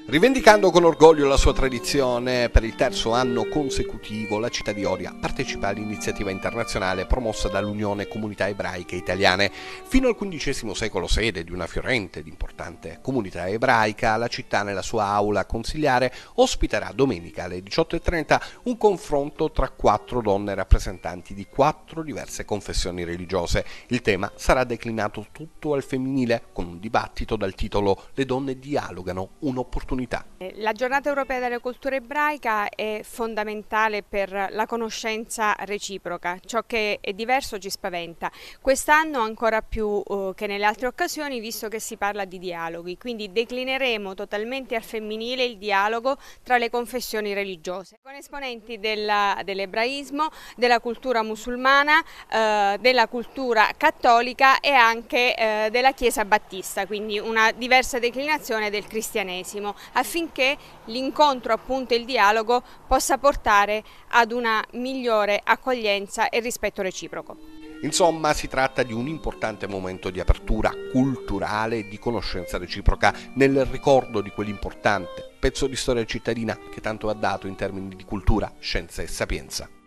Rivendicando con orgoglio la sua tradizione, per il terzo anno consecutivo la città di Oria partecipa all'iniziativa internazionale promossa dall'Unione Comunità Ebraiche Italiane. Fino al XV secolo sede di una fiorente ed importante comunità ebraica, la città nella sua aula consiliare ospiterà domenica alle 18:30 un confronto tra 4 donne rappresentanti di 4 diverse confessioni religiose. Il tema sarà declinato tutto al femminile con un dibattito dal titolo "Le donne dialogano, un'opportunità". La giornata europea della cultura ebraica è fondamentale per la conoscenza reciproca. Ciò che è diverso ci spaventa. Quest'anno ancora più che nelle altre occasioni, visto che si parla di dialoghi, quindi declineremo totalmente al femminile il dialogo tra le confessioni religiose, con esponenti dell'ebraismo, della cultura musulmana, della cultura cattolica e anche della Chiesa battista, quindi una diversa declinazione del cristianesimo, affinché l'incontro, appunto il dialogo, possa portare ad una migliore accoglienza e rispetto reciproco. Insomma, si tratta di un importante momento di apertura culturale e di conoscenza reciproca nel ricordo di quell'importante pezzo di storia cittadina che tanto ha dato in termini di cultura, scienza e sapienza.